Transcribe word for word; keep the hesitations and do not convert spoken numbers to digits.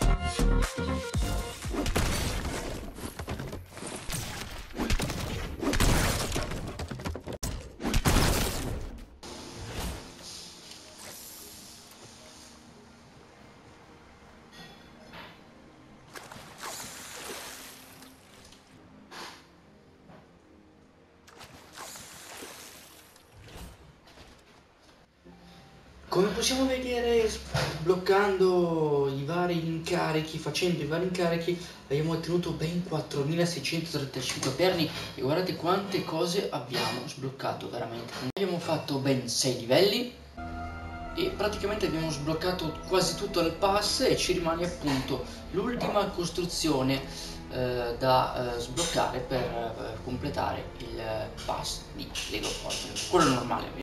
Come possiamo vedere, sbloccando i vari incarichi, facendo i vari incarichi, abbiamo ottenuto ben quattromilaseicentotrentacinque perni e guardate quante cose abbiamo sbloccato veramente. Abbiamo fatto ben sei livelli e praticamente abbiamo sbloccato quasi tutto il pass e ci rimane appunto l'ultima costruzione eh, da eh, sbloccare per eh, completare il pass di Lego Fortnite, quello normale.